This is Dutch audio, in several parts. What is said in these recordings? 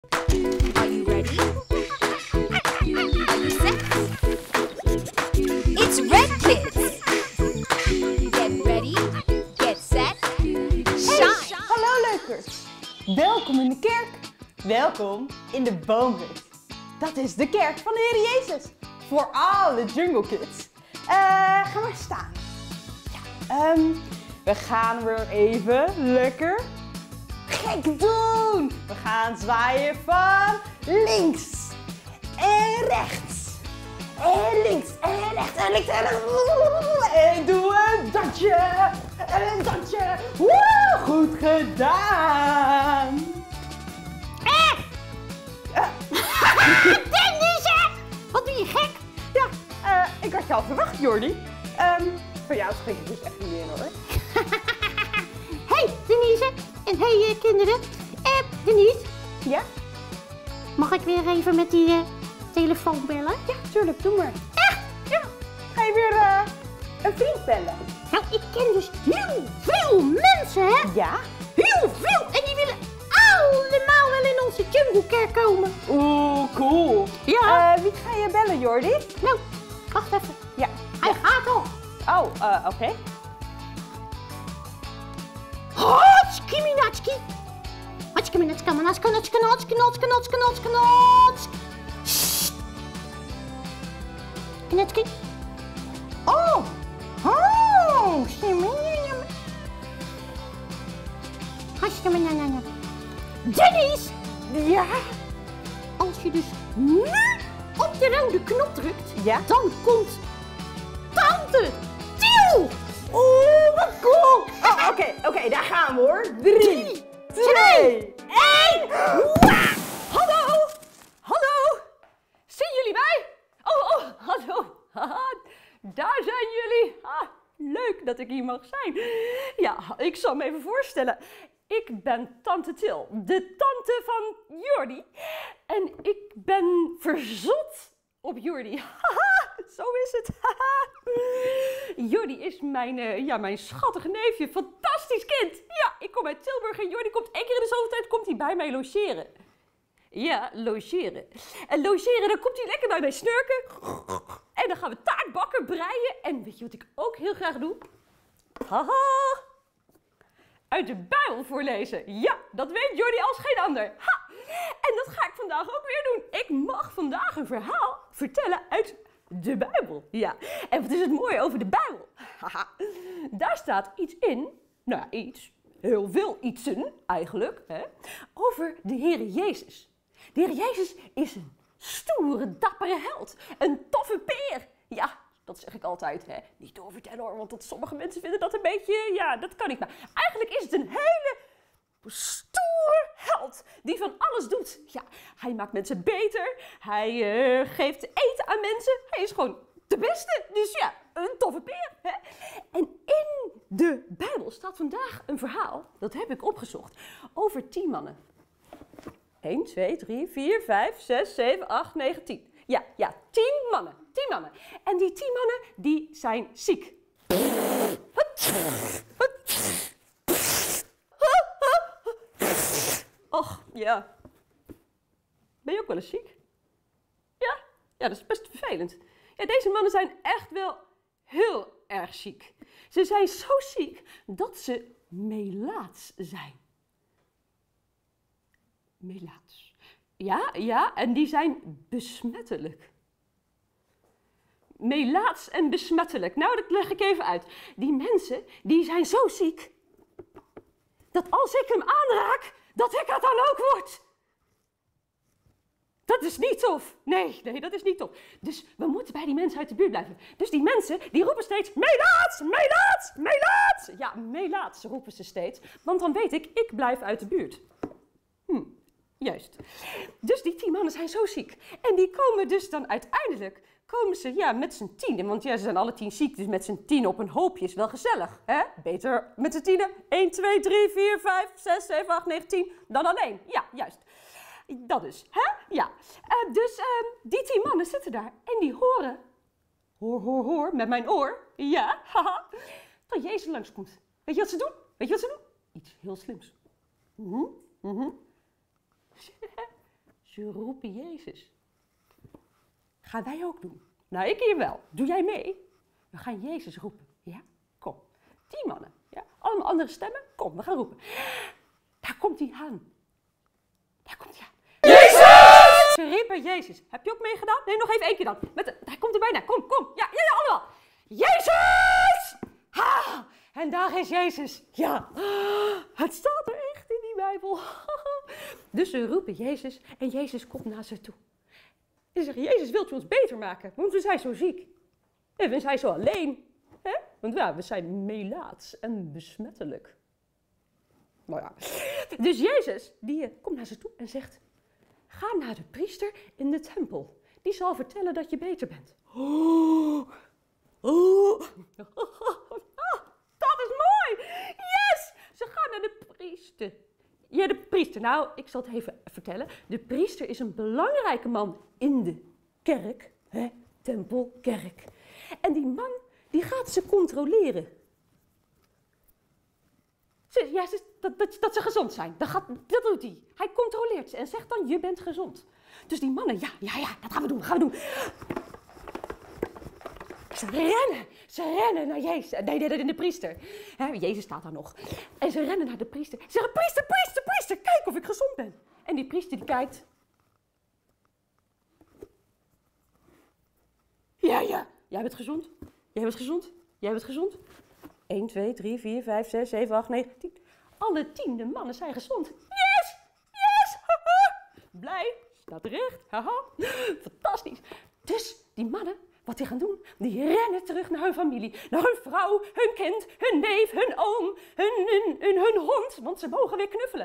Are you ready? Are you set? It's Red Kids! Get ready, get set, shine! Hallo leukers! Welkom in de kerk. Welkom in de boomhut. Dat is de kerk van de Heer Jezus. Voor alle Jungle Kids. Ga maar staan. Ja, we gaan weer even lekker gek doen. We gaan zwaaien van links en rechts. En links en rechts en links en rechts. En doe een dansje. En een dansje. Woe, goed gedaan. Denise! Wat doe je gek? Ja, ik had je al verwacht, Jordi. Van jou spreek ik dus echt niet meer hoor. Hey Denise en hey kinderen. Denise, Ja? mag ik weer even met die telefoon bellen? Ja, tuurlijk, doe maar. Echt? Ja. Ga je weer een vriend bellen? Nou, ik ken dus heel veel mensen, hè? Ja? Heel veel! En die willen allemaal wel in onze junglekerk komen. Oeh, cool. Ja. Wie ga je bellen, Jordi? Nou, wacht even. Ja. Hij gaat al. Oh, oké. Hatskiminatski. Kinatski. Oh! Oh! Denise! Ja? Als je dus nu op de rode knop drukt, Ja? dan komt Tante Tiel! Oeh, wat cool! Oh, oké, daar gaan we hoor. 3, 2, 1. Hallo! Hallo! Zien jullie mij? Oh, hallo! Haha, daar zijn jullie! Leuk dat ik hier mag zijn. Ja, ik zal me even voorstellen. Ik ben Tante Til, de tante van Jordi. En ik ben verzot op Jordi. Haha, zo is het. Jordi is mijn schattige neefje. Fantastisch kind. Ja, ik kom uit Tilburg en Jordi komt 1 keer in de zoveel tijd komt hij bij mij logeren. Ja, logeren. En logeren, dan komt hij lekker bij mij snurken. En dan gaan we taart bakken, breien. En weet je wat ik ook heel graag doe? Haha! Uit de Bijbel voorlezen. Ja, dat weet Jordi als geen ander. Ha! En dat ga ik vandaag ook weer doen. Ik mag vandaag een verhaal vertellen uit de Bijbel. Ja, en wat is het mooie over de Bijbel? Haha, daar staat iets in, nou ja, heel veel ietsen eigenlijk, hè, over de Heer Jezus. De Heer Jezus is een stoere, dappere held. Een toffe peer. Ja, dat zeg ik altijd, hè. Niet doorvertellen hoor, want sommige mensen vinden dat een beetje, ja, dat kan niet. Maar eigenlijk is het een hele stoere held die van alles doet. Ja, hij maakt mensen beter. Hij geeft eten aan mensen. Hij is gewoon de beste. Dus ja, een toffe peer. Hè? En in de Bijbel staat vandaag een verhaal, dat heb ik opgezocht, over 10 mannen. 1, 2, 3, 4, 5, 6, 7, 8, 9, 10. Ja, 10 mannen. 10 mannen. En die 10 mannen, die zijn ziek. Och, ja. Ben je ook wel eens ziek? Ja? Ja, dat is best vervelend. Ja, deze mannen zijn echt wel heel erg ziek. Ze zijn zo ziek dat ze melaats zijn. Melaats. Ja, en die zijn besmettelijk. Melaats en besmettelijk. Nou, dat leg ik even uit. Die mensen, die zijn zo ziek, dat als ik hem aanraak, dat ik het dan ook word. Dat is niet tof. Nee, dat is niet tof. Dus we moeten bij die mensen uit de buurt blijven. Dus die mensen, die roepen steeds, melaats, melaats, melaats. Ja, melaats roepen ze steeds, want dan weet ik blijf uit de buurt. Juist. Dus die 10 mannen zijn zo ziek. En die komen dus dan uiteindelijk, met z'n 10. Want ja, ze zijn alle 10 ziek, dus met z'n 10 op een hoopje is wel gezellig. Hè? Beter met z'n 10. 1, 2, 3, 4, 5, 6, 7, 8, 9, 10 dan alleen. Ja, juist. Dat dus. Hè? Ja. Die 10 mannen zitten daar en die horen, hoor, met mijn oor, ja, haha, dat Jezus langskomt. Weet je wat ze doen? Iets heel slims. ze roepen Jezus. Gaan wij ook doen? Nou, ik hier wel. Doe jij mee? We gaan Jezus roepen. Ja? Kom. 10 mannen. Ja? Allemaal andere stemmen. Kom, we gaan roepen. Daar komt hij aan. Daar komt hij aan. Jezus! Ze riepen Jezus. Heb je ook meegedaan? Nee, nog even 1 keer dan. Hij komt er bijna. Kom, kom. Ja, allemaal. Jezus! Ha! En daar is Jezus. Ja, het staat er echt in die Bijbel. Dus ze roepen Jezus en Jezus komt naar ze toe. En ze zeggen, Jezus, wilt u ons beter maken? Want we zijn zo ziek. En we zijn zo alleen. Hè? Want ja, we zijn melaats en besmettelijk. Nou ja. Dus Jezus, die komt naar ze toe en zegt, ga naar de priester in de tempel. Die zal vertellen dat je beter bent. Dat is mooi! Yes! Ze gaan naar de priester. Ja, de priester. Nou, ik zal het even vertellen. De priester is een belangrijke man in de kerk. Hè? Tempel, kerk. En die man, die gaat ze controleren. Dat ze gezond zijn. Dat doet hij. Hij controleert ze en zegt dan, je bent gezond. Dus die mannen, ja, dat gaan we doen. Ze rennen naar Jezus. Nee, de priester. Jezus staat daar nog. En ze rennen naar de priester. Ze zeggen, priester, kijk of ik gezond ben. En die priester die kijkt. Ja, jij bent gezond. Jij bent gezond. 1, 2, 3, 4, 5, 6, 7, 8, 9, 10. Alle 10 de mannen zijn gezond. Yes! Blij, staat recht. Haha. Fantastisch. Dus die mannen, wat die gaan doen, die rennen terug naar hun familie. Naar hun vrouw, hun kind, hun neef, hun oom, hun hond. Want ze mogen weer knuffelen.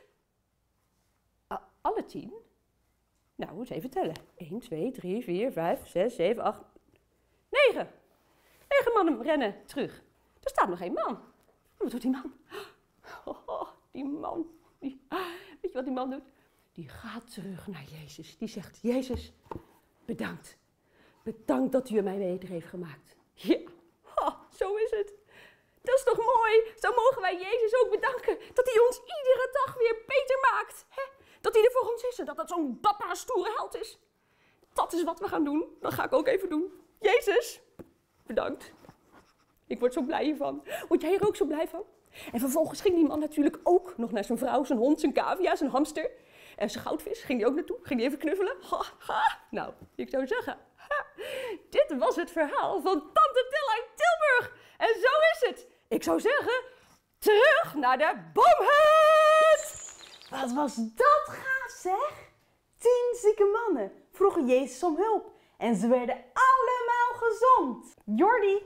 Alle 10? Nou, eens even tellen. 1, 2, 3, 4, 5, 6, 7, 8, 9. 9 mannen rennen terug. Er staat nog 1 man. Wat doet die man? Die man. Weet je wat die man doet? Die gaat terug naar Jezus. Die zegt, Jezus, bedankt. Bedankt dat u mij beter heeft gemaakt. Ja, zo is het. Dat is toch mooi? Zo mogen wij Jezus ook bedanken. Dat hij ons iedere dag weer beter maakt. Hè? Dat hij er voor ons is en dat dat zo'n dappere, stoere held is. Dat is wat we gaan doen. Dat ga ik ook even doen. Jezus, bedankt. Ik word zo blij hiervan. Word jij er ook zo blij van? En vervolgens ging die man natuurlijk ook nog naar zijn vrouw, zijn hond, zijn cavia, zijn hamster. En zijn goudvis. Ging die ook naartoe? Ging die even knuffelen? Nou, ik zou zeggen, dit was het verhaal van Tante Til uit Tilburg. En zo is het. Ik zou zeggen, terug naar de boomhut. Wat was dat gaaf, zeg? 10 zieke mannen vroegen Jezus om hulp. En ze werden allemaal gezond. Jordi,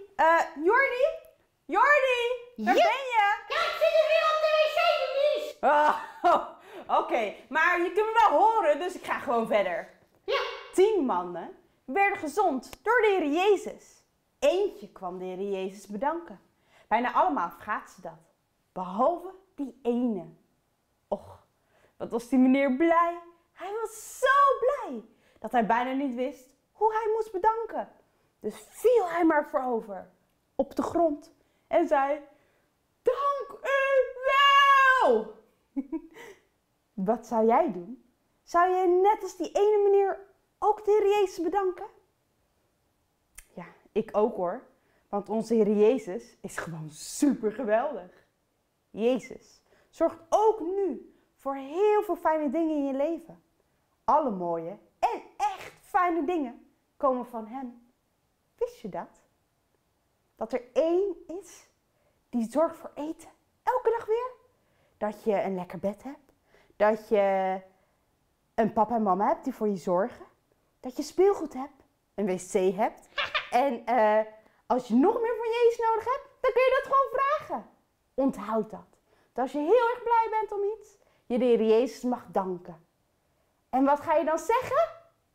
waar ben je? Ja, ik zit er weer op de wc, Denise. Oké, maar je kunt me wel horen, dus ik ga gewoon verder. Ja. 10 mannen werden gezond door de Heer Jezus. Eentje kwam de Heer Jezus bedanken. Bijna allemaal vergaat ze dat. Behalve die ene. Och, wat was die meneer blij. Hij was zo blij dat hij bijna niet wist hoe hij moest bedanken. Dus viel hij maar voorover op de grond en zei, dank u wel. Wat zou jij doen? Zou jij net als die ene meneer ook de Heer Jezus bedanken? Ja, ik ook hoor. Want onze Heer Jezus is gewoon super geweldig. Jezus zorgt ook nu voor heel veel fijne dingen in je leven. Alle mooie en echt fijne dingen komen van Hem. Wist je dat? Dat er één is die zorgt voor eten. Elke dag weer. Dat je een lekker bed hebt. Dat je een papa en mama hebt die voor je zorgen. Dat je speelgoed hebt. Een wc hebt. En als je nog meer van Jezus nodig hebt, dan kun je dat gewoon vragen. Onthoud dat. Dat als je heel erg blij bent om iets, je de Heer Jezus mag danken. En wat ga je dan zeggen?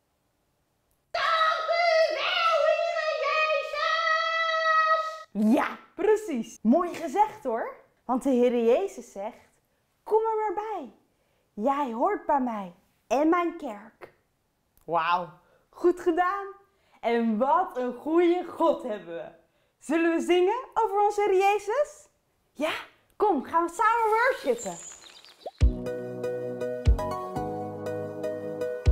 Dank u wel, Heer Jezus. Ja, precies. Mooi gezegd hoor. Want de Heer Jezus zegt, kom er maar bij. Jij hoort bij mij en mijn kerk. Wauw, goed gedaan. En wat een goede God hebben we. Zullen we zingen over onze Heer Jezus? Ja, kom, gaan we samen worshipen.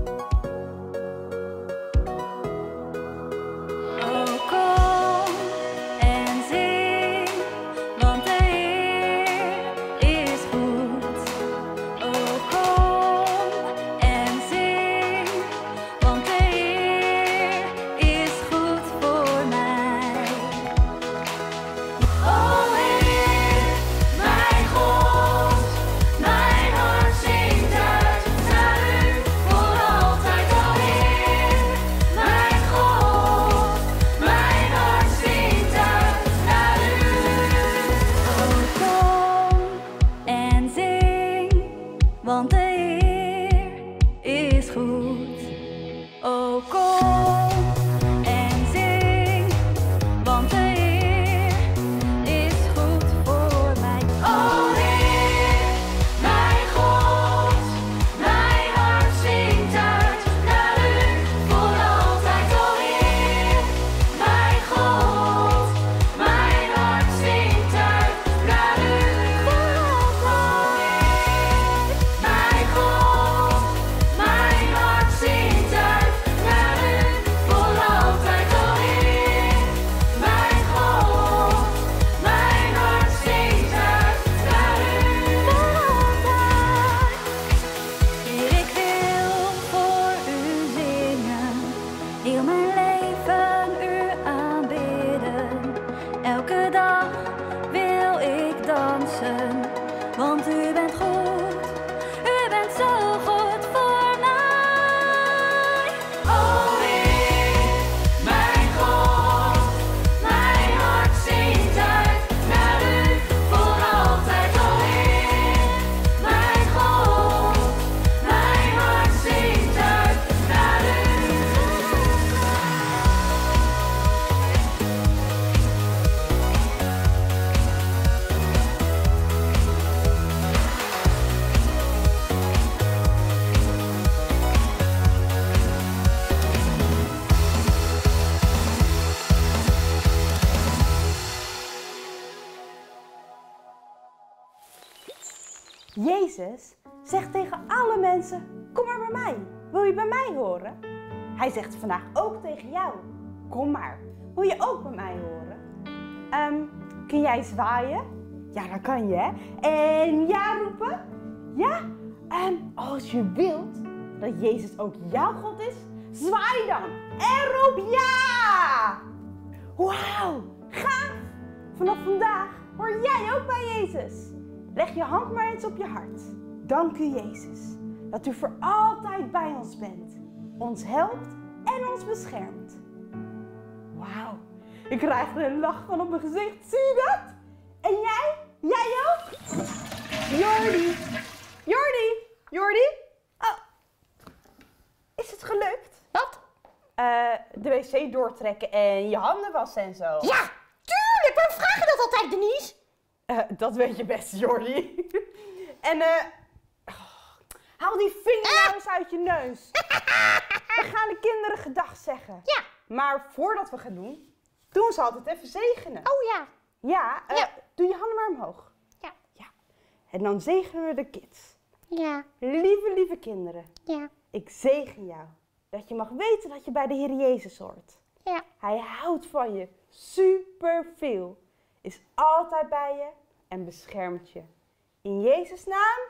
Jezus zegt tegen alle mensen, kom maar bij mij. Wil je bij mij horen? Hij zegt vandaag ook tegen jou, kom maar. Wil je ook bij mij horen? Kun jij zwaaien? Ja, dat kan je, hè? En ja roepen? Ja? Als je wilt dat Jezus ook jouw God is, zwaai dan en roep ja! Wauw, gaaf! Vanaf vandaag hoor jij ook bij Jezus. Leg je hand maar eens op je hart. Dank u, Jezus, dat u voor altijd bij ons bent, ons helpt en ons beschermt. Wauw, ik krijg er een lach van op mijn gezicht, zie je dat? En jij? Jij ook? Jordi! Jordi! Jordi? Oh, is het gelukt? Wat? De wc doortrekken en je handen wassen en zo. Ja, tuurlijk. Waarom vraag je dat altijd, Denise? Dat weet je best, Jordi. En haal die vinger nou eens uit je neus. We gaan de kinderen gedag zeggen. Ja. Maar voordat we gaan doen ze altijd even zegenen. Oh ja. Ja, Ja. doe je handen maar omhoog. Ja. Ja. En dan zegenen we de kids. Ja. Lieve kinderen, Ja. ik zegen jou. Dat je mag weten dat je bij de Heer Jezus hoort. Ja. Hij houdt van je superveel. Is altijd bij je en beschermt je. In Jezus' naam.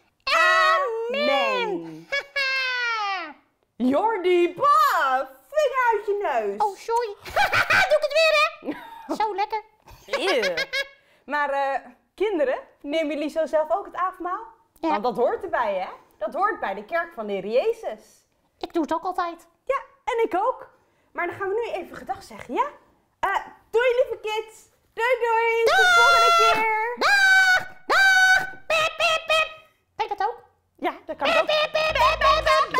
Amen. Jordi, bah! Vinger uit je neus. Oh, sorry. Doe ik het weer, hè? Zo lekker. Eeuw. Maar kinderen, nemen jullie zo zelf ook het avondmaal? Ja. Want dat hoort erbij, hè? Dat hoort bij de kerk van de Heer Jezus. Ik doe het ook altijd. Ja, en ik ook. Maar dan gaan we nu even gedag zeggen, ja? Doei, lieve kids. Doei. Tot de volgende keer. Dag. Dag. Pip, pip, pip. Kan je dat ook? Ja, dat kan ook. Pip, pip, pip, pip, pip.